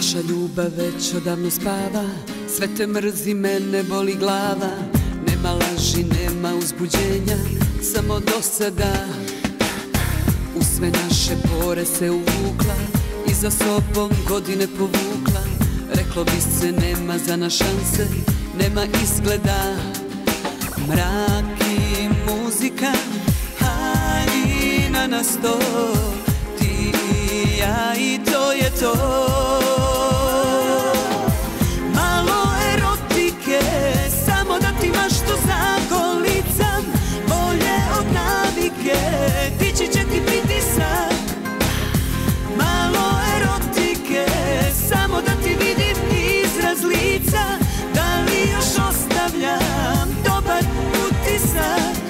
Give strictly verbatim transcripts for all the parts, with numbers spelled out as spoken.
Naša ljubav već odavno spava, sve te mrzi, mene boli glava. Nema laži, nema uzbuđenja, samo dosada. U sve naše pore se uvukla i za sobom godine povukla. Reklo bi se nema za nas šanse, nema izgleda. Mrak i muzika, haljina na sto, ti i ja i to je to. Malo erotike, samo da ti maštu zagolicam, bolje od navike, dići će ti pritisak. Malo erotike, samo da ti vidim izraz lica, da li još ostavljam dobar utisak.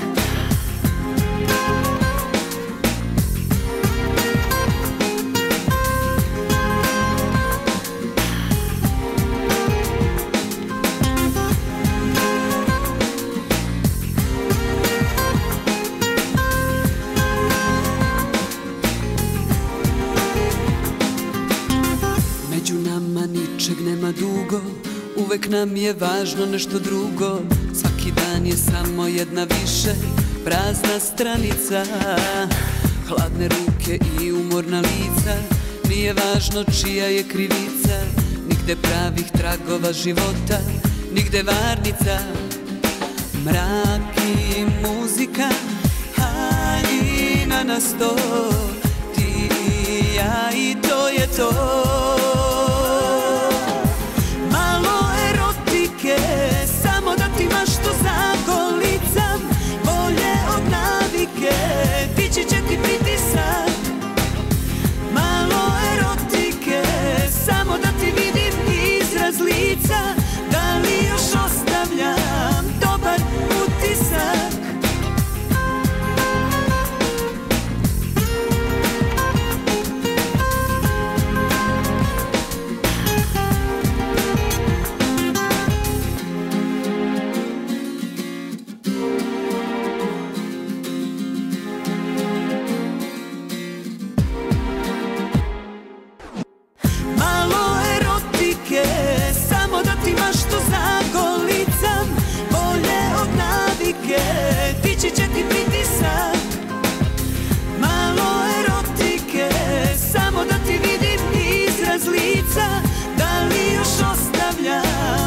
Među nama ničeg nema dugo, uvek nam je važno nešto drugo. Svaki dan je samo jedna više, prazna stranica. Hladne ruke i umorna lica, nije važno čija je krivica. Nigde pravih tragova života, nigde varnica. Mrak i muzika, haljina na sto, ti i ja i to je to. Samo da ti maštu zagolicam, bolje od navike, dići će ti pritisak. Malo erotike, samo da ti vidim izraz lica, da li još ostavljam dobar utisak. Samo da ti maštu zagolicam, bolje od navike, dići će ti pritisak. Malo erotike, samo da ti vidim izraz lica, da li još ostavljam